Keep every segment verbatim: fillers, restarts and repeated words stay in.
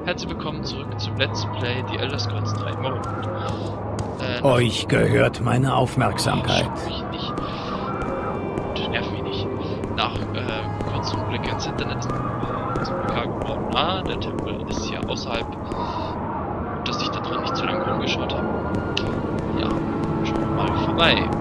Herzlich willkommen zurück zum Let's Play The Elder Scrolls drei Morrowind. Äh, Euch gehört meine Aufmerksamkeit. mich nicht. Und nerv mich nicht. Nach äh, kurzem Blick ins Internet ist mir klar geworden, ah, der Tempel ist hier außerhalb, dass ich da drin nicht zu lange rumgeschaut habe. Ja, schauen wir mal vorbei.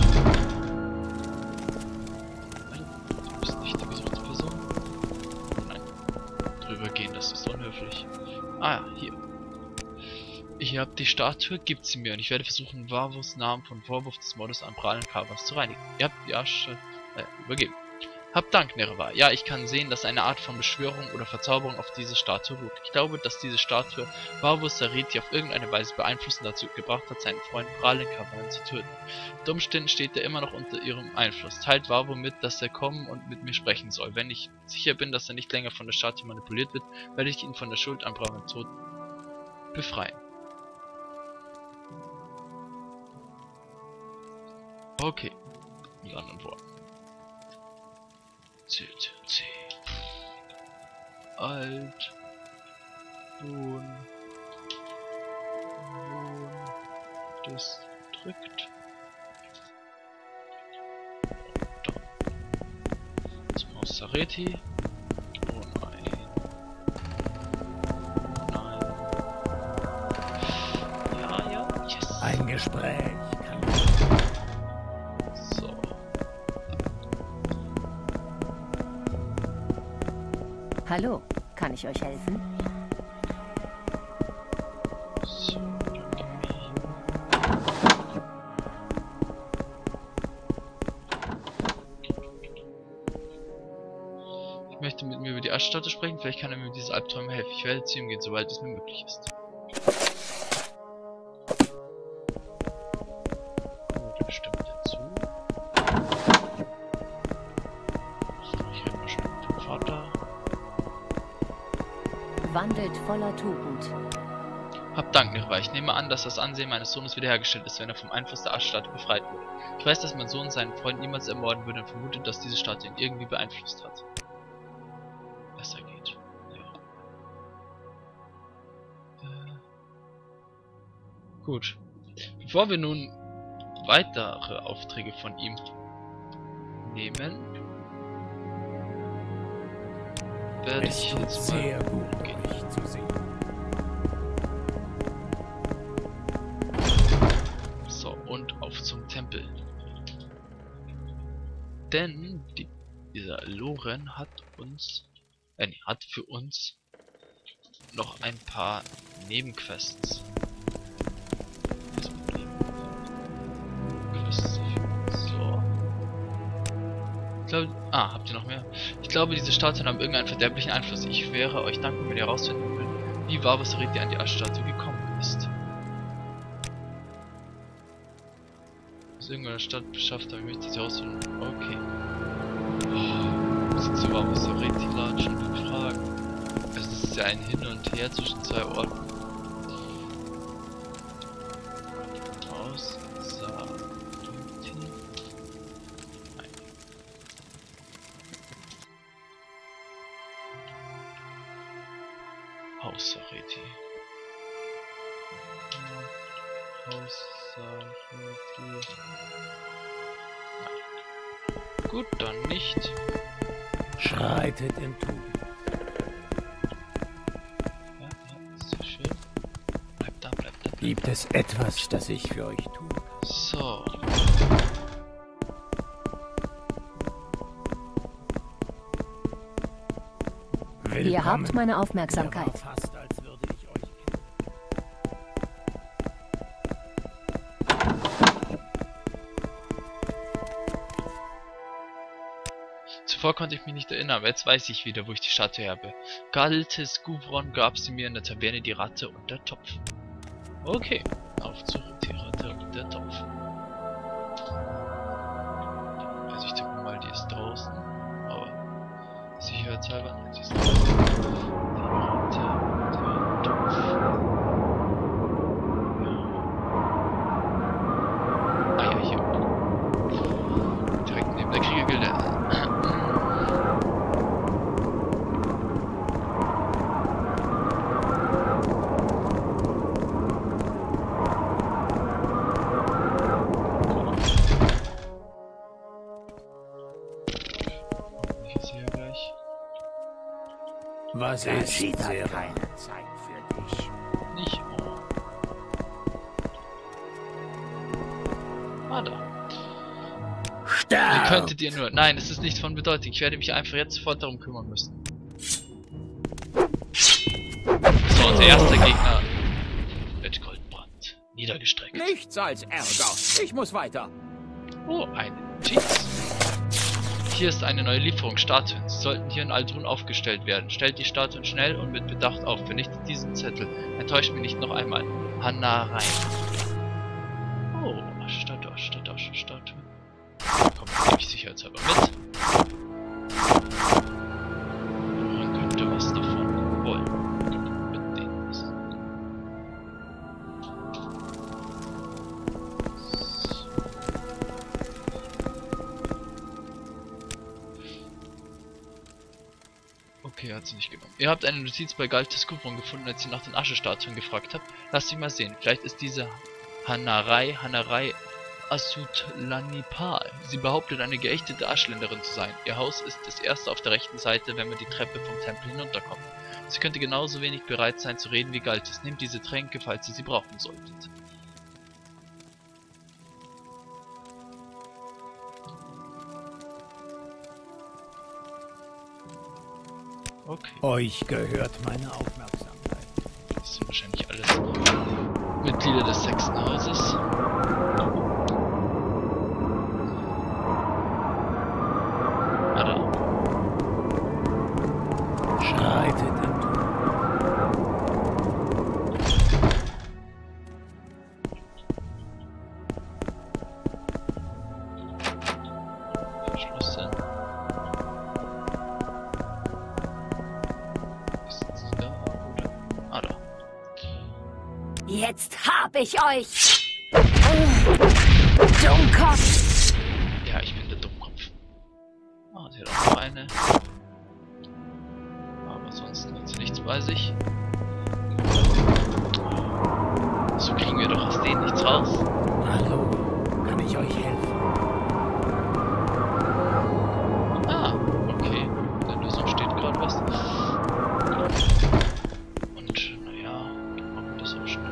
Du bist nicht die Gesuchsperson? Nein. Drüber gehen, das ist unhöflich. Ah, hier. Ich habe die Statue, gibt sie mir und ich werde versuchen, Varvos Namen von Vorwurf des Mordes an Prahlen Kavas zu reinigen. Ihr habt die Asche äh, übergeben. Habt Dank, Nerevar. Ja, ich kann sehen, dass eine Art von Beschwörung oder Verzauberung auf diese Statue ruht. Ich glaube, dass diese Statue Varvos Sareti auf irgendeine Weise beeinflusst und dazu gebracht hat, seinen Freund Prahlen Kavan zu töten. Unter Umständen steht er immer noch unter ihrem Einfluss. Teilt Varvo mit, dass er kommen und mit mir sprechen soll. Wenn ich sicher bin, dass er nicht länger von der Statue manipuliert wird, werde ich ihn von der Schuld an Prahlen Tod befreien. Okay, mit anderen Worten. C, C, C. Alt. Wohn. Wohn. Das drückt. Da. Zum Haus Sareti. Oh nein. Nein. Ja, ja, yes. Ein Gespräch. Hallo, kann ich euch helfen? So, ich möchte mit mir über die Aschstatue sprechen, vielleicht kann er mir mit diesen Albträumen helfen. Ich werde zu ihm gehen, sobald es mir möglich ist. Oh, der stimmt dazu. Ich rede mal schon mit dem Vater. Wandelt voller Tugend. Hab Dank, Nerevar. Ich nehme an, dass das Ansehen meines Sohnes wiederhergestellt ist, wenn er vom Einfluss der Aschstatue befreit wurde. Ich weiß, dass mein Sohn seinen Freund niemals ermorden würde und vermute, dass diese Statue ihn irgendwie beeinflusst hat. Besser geht. Ja. Äh. Gut. Bevor wir nun weitere Aufträge von ihm nehmen, werde Es ich tut jetzt sehr mal gut, gehen. euch zu sehen. So, und auf zum Tempel. Denn die, dieser Loren hat uns, äh, nee, hat für uns noch ein paar Nebenquests. Was mit Nebenquests? So. Ich glaube, ah, habt ihr noch mehr? Ich glaube, diese Statuen haben irgendeinen verderblichen Einfluss. Ich wäre euch dankbar, wenn ihr herausfinden würdet, wie Varvos Sareti an die Aschstatue gekommen ist. Aus irgendeiner Stadt beschafft, aber ich möchte sie herausfinden. Okay. Oh, sind zu Varvos Sareti latschen und fragen. Also es ist ja ein Hin und Her zwischen zwei Orten. Aus Sareti. Nein. Haus Sareti. Haus Sareti. Nein. Gut, dann nicht. Schreitet in Tugend. Ja, ja, sehr schön. Bleibt da, bleibt da. Bleibt Gibt da. es etwas, das ich für euch tun kann? So. Ihr habt meine Aufmerksamkeit. Er war fast, als würde ich euch Zuvor konnte ich mich nicht erinnern, aber jetzt weiß ich wieder, wo ich die Statue habe. Galtes Guvron gab sie mir in der Taverne die Ratte und der Topf. Okay, auf zu die Ratte und der Topf. Also ich denke mal, die ist draußen, aber sicherheitshalber, nein, sie ist draußen. Die Ratte und der Topf. Ja. Ah ja, hier. Direkt neben der Kriegergilde. Was Das ist sieht Sera? keine Zeit für dich. Nicht. Oh. Ah, da. Wie Sterb! könntet ihr nur... Nein, es ist nicht von Bedeutung. Ich werde mich einfach jetzt sofort darum kümmern müssen. So, unser erster Gegner wird Goldbrand niedergestreckt. Nichts als Ärger. Ich muss weiter. Oh, eine Notiz. Hier ist eine neue Lieferung, Statuen. Sie sollten hier in Aldrun aufgestellt werden. Stellt die Statuen schnell und mit Bedacht auf. Vernichtet diesen Zettel. Enttäuscht mich nicht noch einmal. Hanna rein. Oh, Statue, Statue, Statue. Komm, nehme ich sicherheitshalber mit. Man könnte was davon wollen. Mitnehmen. So. Okay, hat sie nicht genommen. Ihr habt eine Notiz bei Galtes Kupferung gefunden, als ihr nach den Aschestatuen gefragt habt. Lasst mich mal sehen. Vielleicht ist diese Hanarei, Hanarei Asutlanipal. Sie behauptet, eine geächtete Aschländerin zu sein. Ihr Haus ist das erste auf der rechten Seite, wenn man die Treppe vom Tempel hinunterkommt. Sie könnte genauso wenig bereit sein zu reden wie Galtes. Nehmt diese Tränke, falls ihr sie brauchen solltet. Okay. Euch gehört meine Aufmerksamkeit. Das sind wahrscheinlich alles Mitglieder des sechsten Hauses. Ah, da. Schreitet im Tod. Verschlossen. Ist sie da? Oder? Ah, da. Jetzt hab ich euch! Dummkopf! Ja, ich bin der Dummkopf. Ah, sie hat auch noch eine. Aber sonst hat sie nichts bei sich. So kriegen wir doch aus denen nichts raus. Hallo, kann ich euch helfen? Ah, okay. In der Lösung steht gerade was. Und, naja, dann machen wir das auch schnell.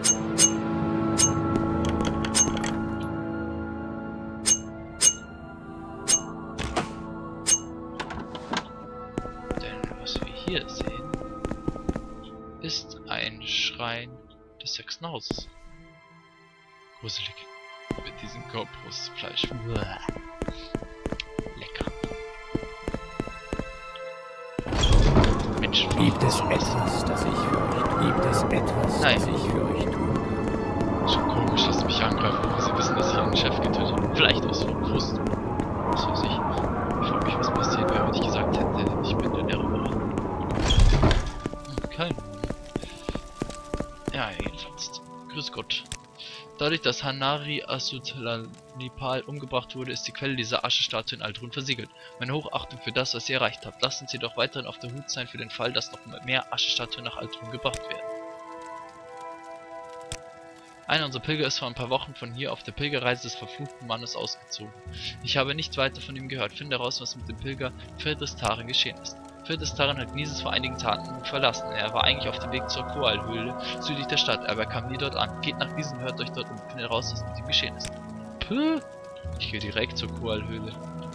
Denn was wir hier sehen, ist ein Schrein des sechsten Hauses. Gruselig. Mit diesem Korpusfleisch. Uah. Lecker. Mensch, Gibt es etwas, das ich für euch tue? Gibt es etwas, Nein. das ich für euch tue? schon komisch, dass sie mich angreifen, wo sie wissen, dass ich ihren Chef getötet habe. Vielleicht aus Frust. Was weiß ich. Ich frage mich, was passiert wäre, wenn ich gesagt hätte, ich bin der Eroberer. Hm, kein. Ja, jedenfalls. Grüß Gott. Dadurch, dass Hanari Asutlanipal umgebracht wurde, ist die Quelle dieser Aschestatue in Aldrun versiegelt. Meine Hochachtung für das, was ihr erreicht habt. Lasst uns jedoch weiterhin auf der Hut sein für den Fall, dass noch mehr Aschestatuen nach Aldrun gebracht werden. Einer unserer Pilger ist vor ein paar Wochen von hier auf der Pilgerreise des verfluchten Mannes ausgezogen. Ich habe nichts weiter von ihm gehört. Finde heraus, was mit dem Pilger Firdistaren geschehen ist. Firdistaren hat Gnisis vor einigen Tagen verlassen. Er war eigentlich auf dem Weg zur Koal-Höhle südlich der Stadt, aber er kam nie dort an. Geht nach diesem, hört euch dort um, findet heraus, was mit ihm geschehen ist. Puh. Ich gehe direkt zur Koal-Höhle.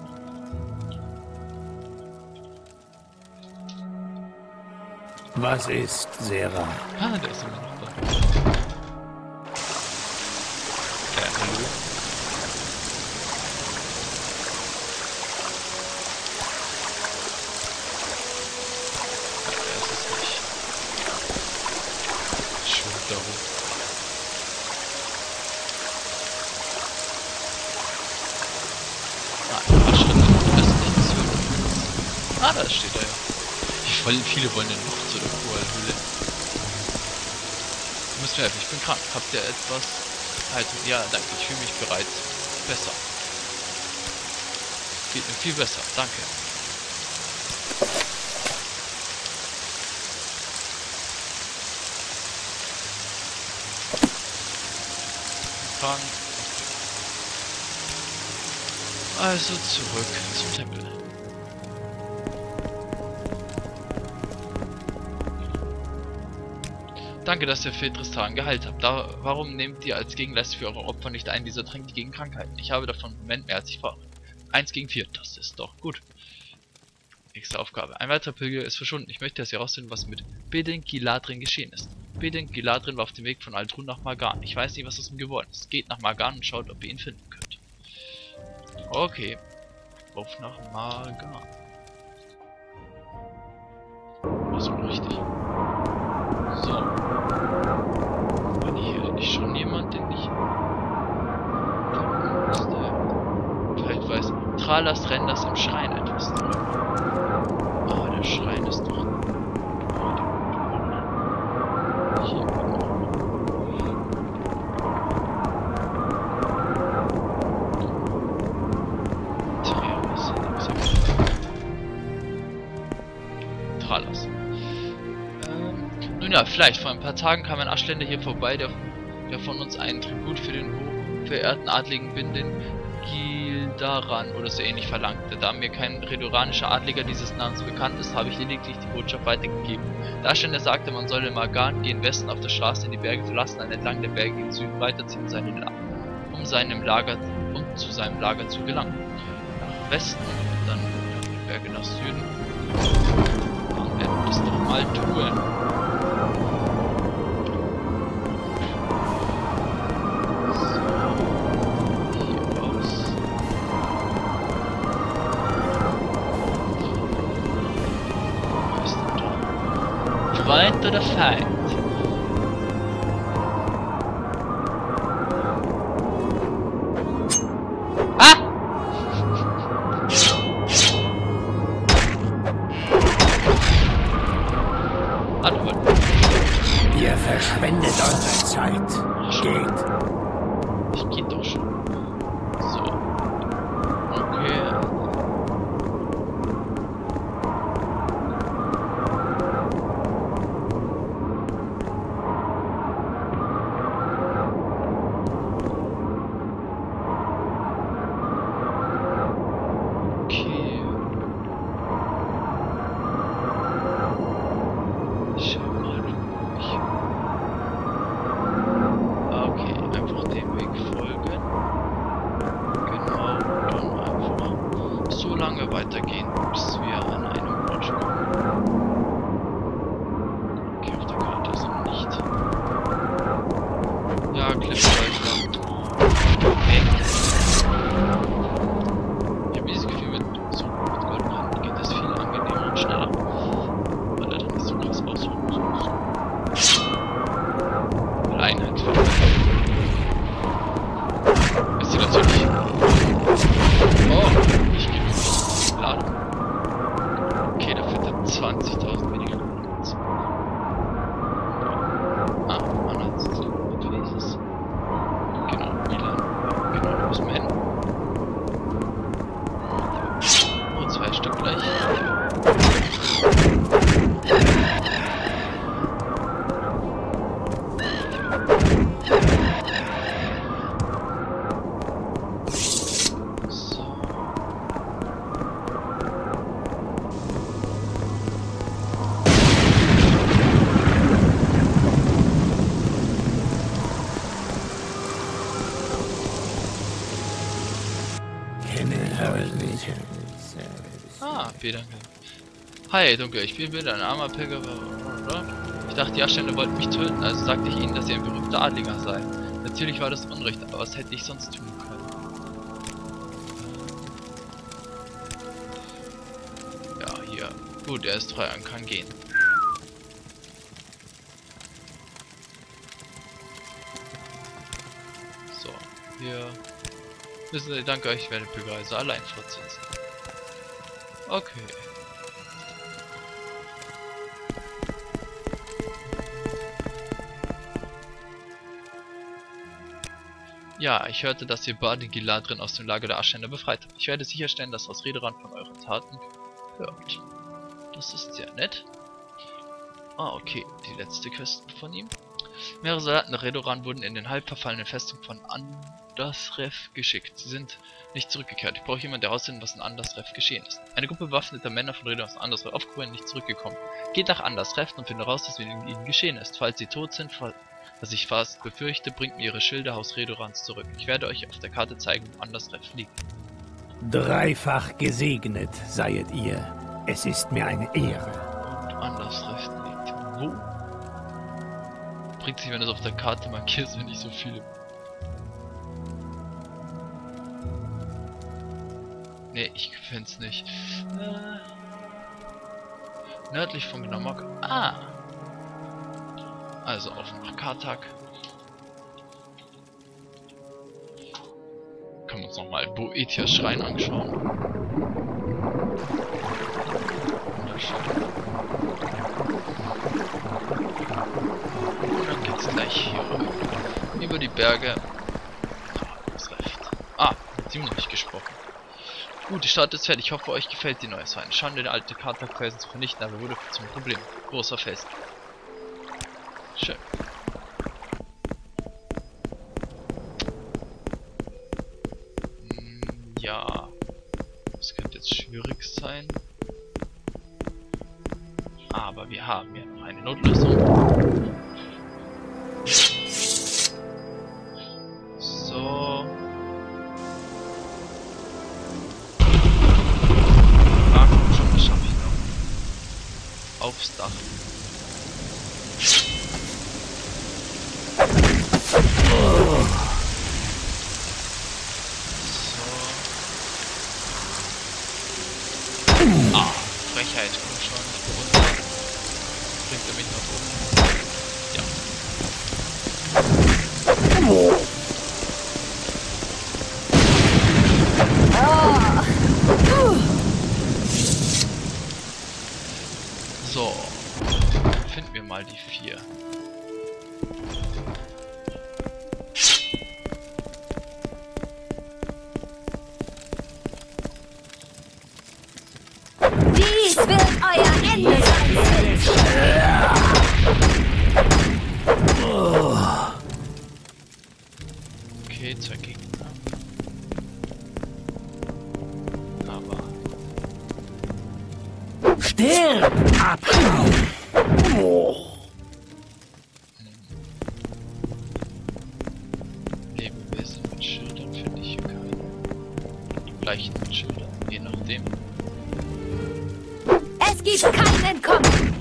Was ist Sera? Ah, der ist immer noch da. Ja, hallo. Ja, der ist es nicht. Schwimmt da rum. Ah, ein paar Schritte. Das ist nicht so. Ah, da steht er ja. Wie voll viele wollen denn noch zu der Koal-Höhle? Du musst mir helfen, ich bin krank. Habt ihr etwas? Halt, ja, danke, ich fühle mich bereits besser. Geht mir viel besser, danke. Krank. Okay. Also zurück zum Tempel. Danke, dass ihr für Tristan geheilt habt. Da, warum nehmt ihr als Gegenleistung für eure Opfer nicht einen dieser Tränke gegen Krankheiten? Ich habe davon im Moment mehr als ich brauche. Eins gegen vier, das ist doch gut. Nächste Aufgabe. Ein weiterer Pilger ist verschwunden. Ich möchte, dass ihr herausfinden, was mit Bedin Giladrin geschehen ist. Bedin Giladrin war auf dem Weg von Aldrun nach Margan. Ich weiß nicht, was aus ihm geworden ist. Geht nach Margan und schaut, ob ihr ihn finden könnt. Okay. Auf nach Margan. Also richtig. So. War hier nicht schon jemand, den ich... Vielleicht weiß... Tralas Renders im Schrein etwas drüber. Ah, der Schrein ist doch... Hier. Tralas. Ähm, nun ja, vielleicht. Vor ein paar Tagen kam ein Aschländer hier vorbei, der, der von uns einen Tribut für den hochverehrten Adligen Bindin Gildaran oder so ähnlich verlangte. Da mir kein redoranischer Adliger dieses Namens bekannt ist, habe ich lediglich die Botschaft weitergegeben. Der Aschländer sagte, man solle Margan gehen Westen auf der Straße in die Berge verlassen, dann entlang der Berge in Süden weiterziehen, seine, um seinem Lager, um zu seinem Lager zu gelangen. Nach Westen, dann die Berge nach Süden. Dann werden wir das doch mal tun. Freund oder Feind? Ah! Hallo. Ihr verschwendet eure Zeit. Geht. Ich geh doch schon. So. Okay. Weitergehen, bis wir an einem Ort kommen. Okay, auf der Karte ist noch nicht. Ja, Cliffwalter. Weg. Ich habe dieses Gefühl, mit so mit Goldbrand geht es viel angenehmer und schneller. Weil er dann nicht so krass ausruhen muss. Weil Einheit ist die natürlich. Oh, ich gebe nicht laden. Okay, da führt er zwanzigtausend weniger Platz. Ah, man hat es mit Wesens. Genau, Milan. Genau, da müssen wir hin. Oh, zwei Stück gleich. Ah, vielen Dank. Hi, Dunkel, ich bin wieder ein armer Pilger. Ich dachte, die Aschländer wollten mich töten, also sagte ich ihnen, dass ihr ein berühmter Adliger sei. Natürlich war das Unrecht, aber was hätte ich sonst tun können? Ja, hier. Gut, er ist treu und kann gehen. So, hier. Wissen Sie, danke euch, ich werde Pilgerreise allein fortsetzen. Okay. Ja, ich hörte, dass ihr Bedin Giladrin aus dem Lager der Aschländer befreit habt. Ich werde sicherstellen, dass aus Redoran von euren Taten hört. Das ist sehr nett. Ah, okay. Die letzte Quest von ihm. Mehrere Soldaten der Redoran wurden in den halb verfallenen Festungen von das Ref geschickt. Sie sind nicht zurückgekehrt. Ich brauche jemanden, der herausfindet, was in Andersref geschehen ist. Eine Gruppe bewaffneter Männer von Rädern aus Andersref aufgehoben und nicht zurückgekommen. Geht nach Andersref und findet heraus, was mit ihnen geschehen ist. Falls sie tot sind, was ich fast befürchte, bringt mir ihre Schilder Haus Redorans zurück. Ich werde euch auf der Karte zeigen, wo Andersref liegt. Dreifach gesegnet seiet ihr. Es ist mir eine Ehre. Und Andersref liegt wo? Bringt sich, wenn du es auf der Karte markierst, wenn nicht so viele. Ne, ich find's nicht. Äh, nördlich von Gnomok. Ah! Also auf nach Kartak. Können wir uns nochmal Boetias Schrein anschauen. Wunderschön. Und dann geht's gleich hier rüber. Über die Berge. Ah, das reicht. Ah, mit ihm noch nicht gesprochen. Gut, die Stadt ist fertig. Ich hoffe, euch gefällt die neue Sein. Schande, der alte Kartak-Felsen zu vernichten, aber wurde zum Problem. Großer Fest. Schön. Hm, ja. Das könnte jetzt schwierig sein. Aber wir haben ja noch eine Notlösung. So. Ah, komm schon, das schaffe ich noch. Aufs Dach. Ah, Frechheit, komm schon, ich bin runter. Bringt er mich nach oben? Ja. So. Finden wir mal die vier. Dies wird euer Ende sein. Okay, zwei Gegner. Aber. Stirb! Abhauen! Lebewesen mit Schildern finde ich hier keine. Leichen mit Schildern, je nachdem. Es gibt kein Entkommen.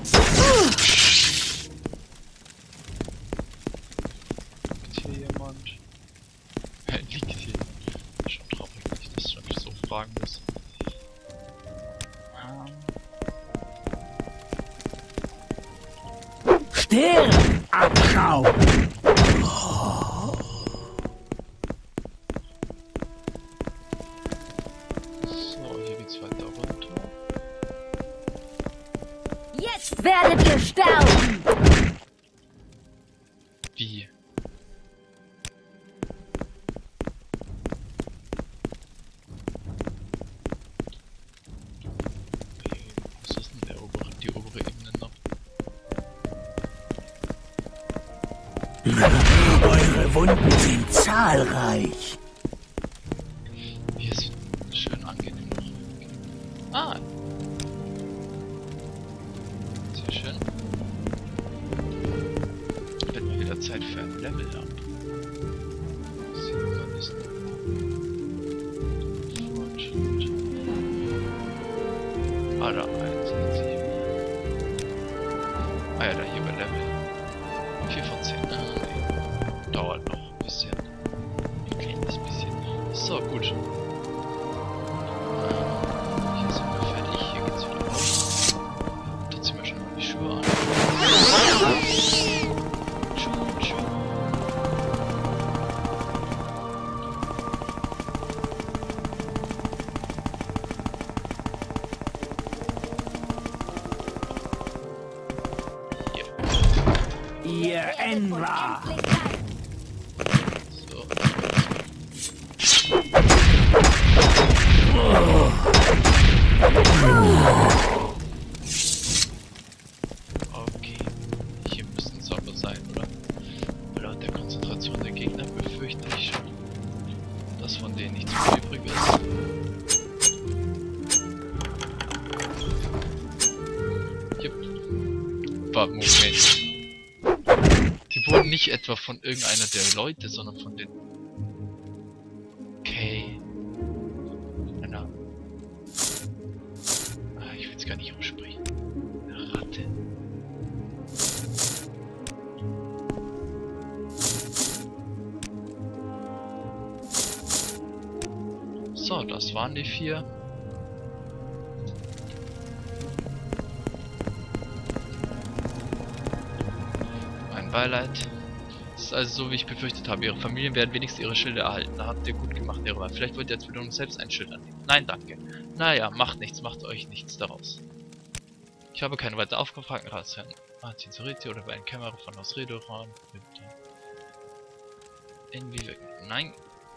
Liegt hier jemand? Äh, liegt hier? Schon traurig, dass ich das schon so fragen muss. Ähm. Stirb! Abhauen! So, hier geht's weiter runter. Jetzt werdet ihr sterben. Wie? Was ist denn der obere, die obere Ebene noch? Eure Wunden sind zahlreich. Hier ist schön angenehm noch. Ah! Sehr schön. Wird mal wieder Zeit für ein Level up. Sieht man das noch? Fortschritt. Ah, da eins, sieben. Ah ja, da hier bei Level. vier von zehn. Ah, nee. Dauert noch ein bisschen. Ein kleines bisschen. So, gut. Hier sind wir fertig. Hier geht's wieder raus. Da ziehen wir schon mal die Schuhe an. Schuh, Schuh. Hier. Ihr Enra! Endlich sein. So. Okay. Hier müssen es aber sein, oder? Laut der Konzentration der Gegner befürchte ich schon. Jupp. War Moment. Die wurden nicht etwa von irgendeiner der Leute, sondern von den... Okay. Einer... Ah, ich will es gar nicht aussprechen. Eine Ratte. So, das waren die vier. Mein Beileid. Es ist also so, wie ich befürchtet habe. Ihre Familien werden wenigstens ihre Schilder erhalten. Da habt ihr gut gemacht, Ihre Wahl. Vielleicht wollt ihr jetzt wieder selbst ein Schild annehmen. Nein, danke. Naja, macht nichts, macht euch nichts daraus. Ich habe keine weiter aufgefragten Ratsherrn. Martin Sariti oder bei einem Kämmerer von Haus Redoran. Inwieweit? Nein.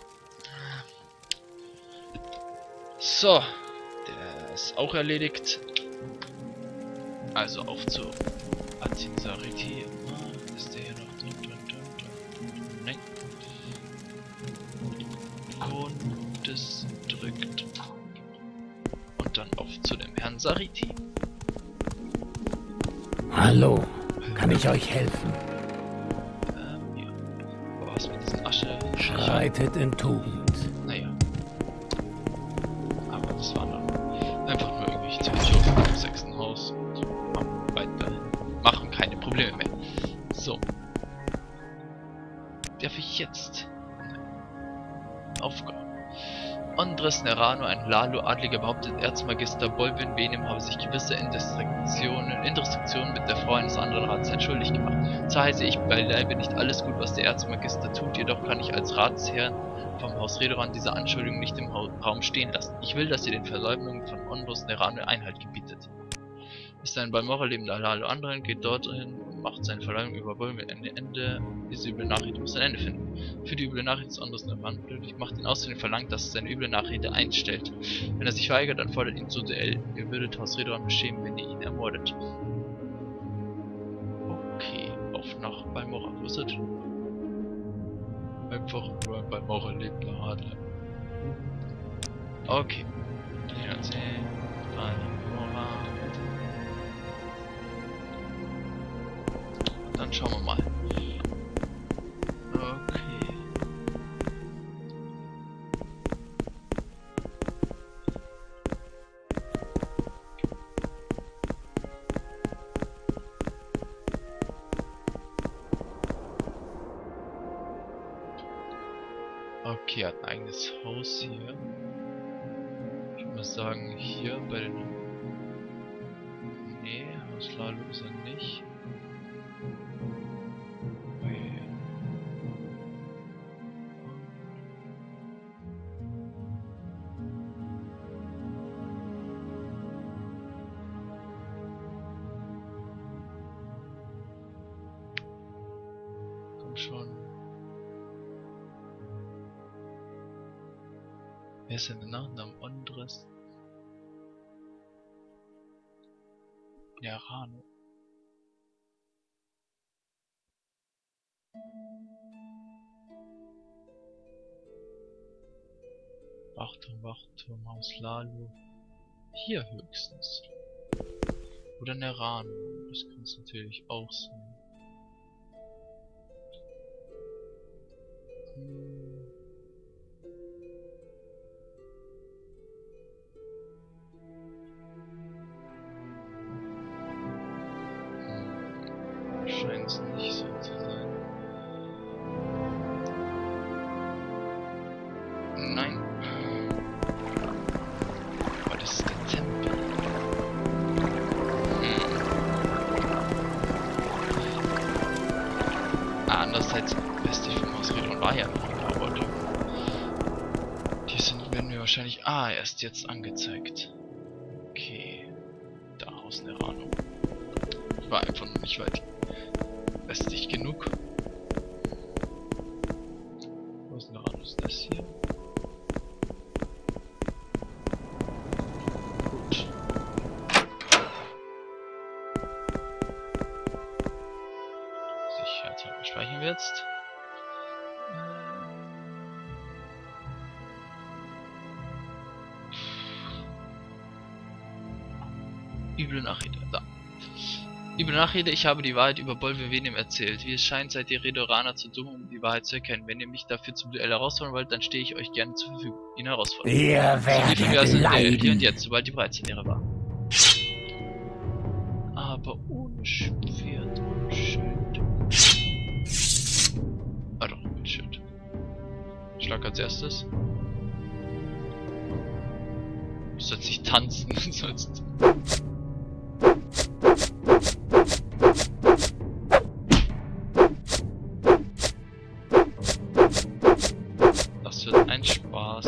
So, der ist auch erledigt. Also auf zu Martin Sariti. Ah, ist der hier noch drin, drin, drin, drin? Nein. Grundes drückt. Und dann auf zu dem Herrn Sariti. Hallo, kann ich euch helfen? Ähm, ja. Aber was mit diesen Asche? Schreitet in Tugend. Naja. Aber das war dann einfach nur irgendwelche Teleskope im sechsten Haus und machen weiter. Machen keine Probleme mehr. So. Darf ich jetzt? Aufgabe. Andres Nerano, ein Lalo-Adliger, behauptet, Erzmagister Bolvin Benim habe sich gewisse Indiskretionen, Indiskretionen mit der Frau eines anderen Ratsherrn schuldig gemacht. Zwar heiße ich beileibe nicht alles gut, was der Erzmagister tut, jedoch kann ich als Ratsherr vom Haus Redoran diese Anschuldigung nicht im Raum stehen lassen. Ich will, dass ihr den Verleumdungen von Andres Nerano Einhalt gebietet. Ist ein bei Mora lebender Lalo anderen, geht dorthin und macht seine Verleumdung über Bolvin ein Ende. Diese üble Nachricht muss ein Ende finden. Für die üble Nachricht des Andres Nerano blöd, macht ihn außerdem verlangt, dass er seine üble Nachrede einstellt. Wenn er sich weigert, dann fordert ihn zu Duell. Ihr würdet Haus Redoran beschämen, wenn ihr ihn ermordet. Okay, auf nach Balmora. Wo ist das? Einfach nur ein Balmora lebender Adler. Okay. Ja, sehen. Balmora. Dann schauen wir mal. Okay. Okay, hat ein eigenes Haus hier. Ich muss sagen, hier bei den... Nee, Haus Lalo ist er nicht. Schon. Wer ist denn der Nachname? Andres Nerano. Wachturm, Wachturm, Haus Lalo. Hier höchstens. Oder Nerano. Das kann es natürlich auch sein. Scheint es nicht so zu sein. Nein. Aber das ist der Tempel. Hm. Ah, andererseits westlich vom Haus Redoran war ja noch ein paar Orte. Die sind, werden mir wahrscheinlich... Ah, erst jetzt angezeigt. Okay. Da Haus Nerano. War einfach noch nicht weit westlich genug. Haus Nerano ist das hier. Gut. Sicherheitshalber speichern wir jetzt. Üble Nachrede, da. Liebe Nachrede, ich habe die Wahrheit über Bolvevenim erzählt. Wie es scheint, seid ihr Redoraner zu dumm, um die Wahrheit zu erkennen. Wenn ihr mich dafür zum Duell herausfordern wollt, dann stehe ich euch gerne zur Verfügung. Ihn herausfordern. Ihr werdet Wie wir sind leiden. hier und jetzt, sobald die Bereitslehre war. Aber ohne Schwert und Schild. Ah doch, mit Schild. Schlag als erstes. Du sollst nicht tanzen, du sollst... Das wird ein Spaß.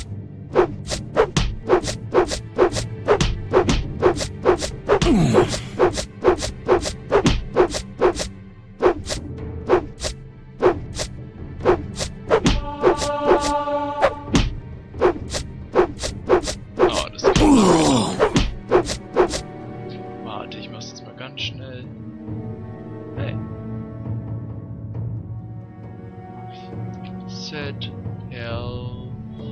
Oh, das ist Warte, ich mach's jetzt mal ganz schnell. Hey. Set Health.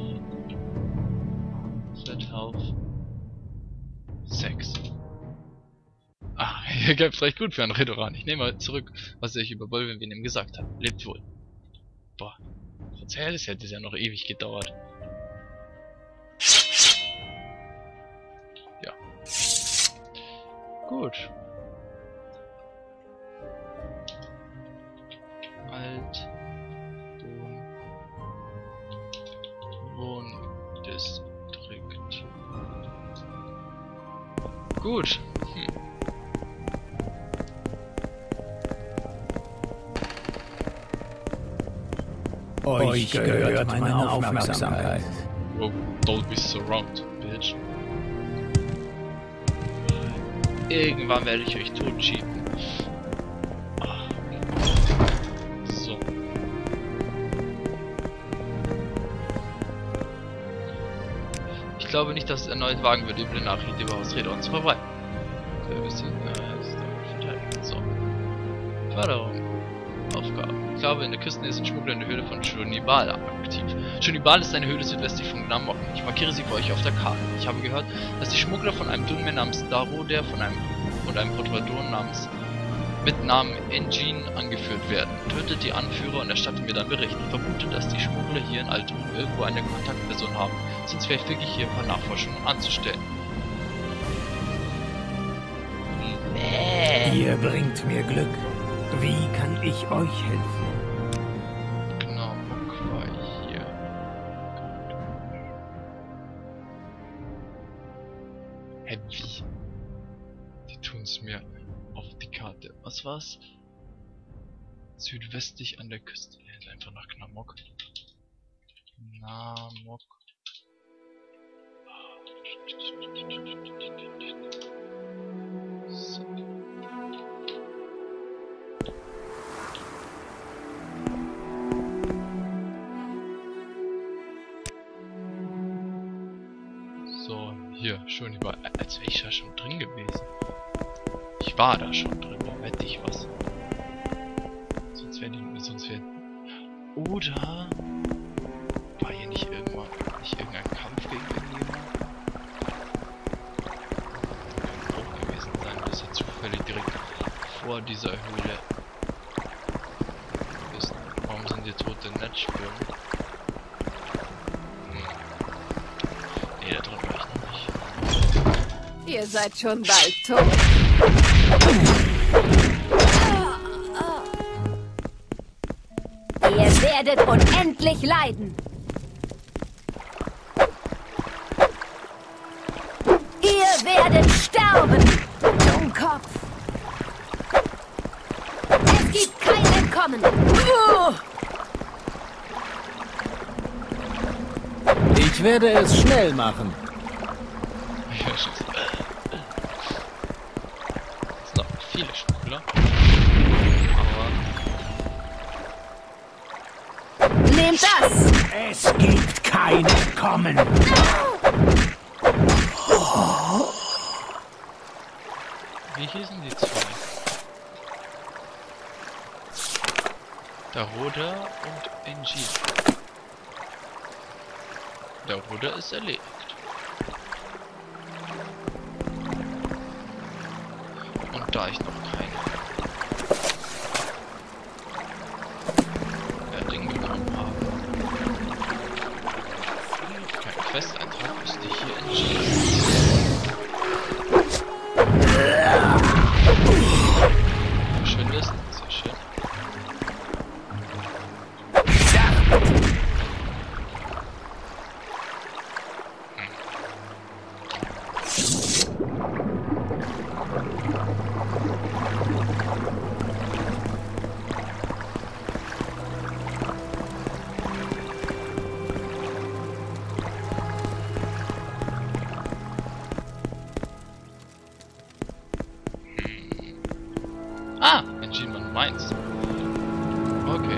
Set Health. sechs. Ah, ihr gebt recht gut für einen Redoran. Ich nehme mal zurück, was ich über Bolvevenim gesagt habe. Lebt wohl. Boah. Verzeih, das hätte ja noch ewig gedauert. Ja. Gut. Alt. Wohn. Wohndistrikt. Gut. Hm. Euch gehört meine Aufmerksamkeit. Oh, don't be surrounded, bitch. Irgendwann werde ich euch totschieben. Ah. So. Ich glaube nicht, dass es erneut wagen wird, üble Nachrichten über Haus Redorn zu verbreiten. So. Förderung. Aufgabe. Ich glaube, in der Küstennähe sind Schmuggler in der Höhle von Shonibal aktiv. Shonibal ist eine Höhle südwestlich von Gnamok. Ich markiere sie für euch auf der Karte. Ich habe gehört, dass die Schmuggler von einem Dunmer namens Daroder von einem und einem Portador namens mit Namen Engine angeführt werden. Tötet die Anführer und erstattet mir dann Bericht. Ich vermute, dass die Schmuggler hier in Alterum irgendwo eine Kontaktperson haben, sonst wäre ich wirklich hier ein paar Nachforschungen anzustellen. Ihr bringt mir Glück. Wie kann ich euch helfen? Genau, Muck war hier. Hä, wie? Die tun es mir auf die Karte. Was war's? Südwestlich an der Küste. Einfach nach Gnamok. Gnamok. So. So, hier, schon über. Als wäre ich da schon drin gewesen. Ich war da schon drin, da wette ich was. Sonst wäre die. Sonst wäre. Oder. War hier nicht irgendwann. Nicht irgendein Kampf gegen irgendjemanden? Kann auch gewesen sein, dass er zufällig direkt vor dieser Höhle ist. Warum sind hier tote Netzspüren? Ihr seid schon bald tot. Ihr werdet unendlich leiden. Ihr werdet sterben, Dummkopf. Es gibt kein Entkommen. Ich werde es schnell machen. Es sind noch viele Schmuggler. Aber. Nehmt das! Es gibt kein Entkommen. Wie hießen die zwei? Daroder und Engine. Daroder ist erledigt. Und da ich noch keine äh, Dinge bekommen habe, kein Quest-Eintrag, müsste ich hier entschieden. Verschwindest, sehr schön. Ah, entschieden man meins. Okay.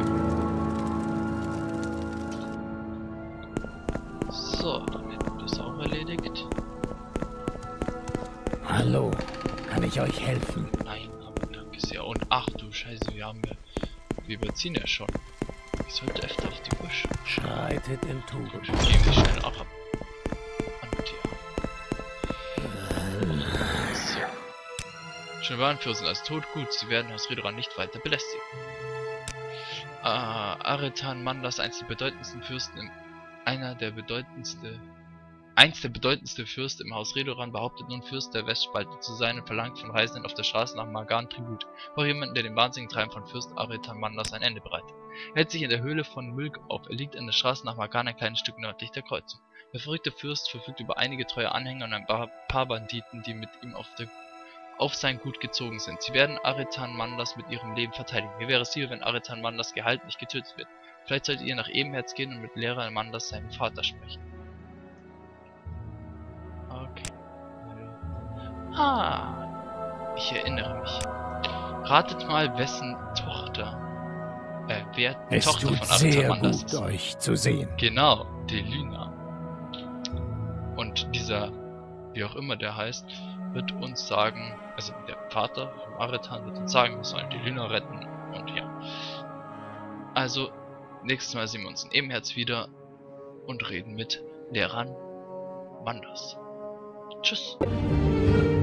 So, dann hätten wir das auch erledigt. Hallo, kann ich euch helfen? Nein, aber danke sehr. Und ach du Scheiße, wir haben ja... Wir überziehen ja schon. Ich sollte öfter auf die Uhr schauen. Schreitet in Tugend. Wir gehen wir schnell auch ab. Und ja. So. Schon waren Fürsten als tot, gut, sie werden Haus Redoran nicht weiter belästigen. Äh, Aretan Mandas, eins der bedeutendsten Fürsten im, einer der bedeutendste, eins der bedeutendsten Fürsten im Haus Redoran, behauptet nun Fürst der Westspalte zu sein und verlangt von Reisenden auf der Straße nach Margan Tribut, auch jemanden, der dem wahnsinnigen Treiben von Fürst Aretan Mandas ein Ende bereitet. Er hält sich in der Höhle von Mülk auf, er liegt an der Straße nach Margan ein kleines Stück nördlich der Kreuzung. Der verrückte Fürst verfügt über einige treue Anhänger und ein paar, paar Banditen, die mit ihm auf der auf sein Gut gezogen sind. Sie werden Aretan Mandas mit ihrem Leben verteidigen. Mir wäre es lieber, wenn Aretan Mandas Gehalt nicht getötet wird. Vielleicht solltet ihr nach Ebenherz gehen und mit Lehrer Mandas, seinem Vater, sprechen. Okay. Ah, ich erinnere mich. Ratet mal, wessen Tochter, äh, wer die Es Tochter tut von Aretan sehr Mandas gut, ist. euch zu sehen. Genau, Delina. Und dieser, wie auch immer der heißt, wird uns sagen, also der Vater von Aretan wird uns sagen, wir sollen die Lüner retten und ja. Also, nächstes Mal sehen wir uns in Ebenherz wieder und reden mit Lehrern Mandas. Tschüss.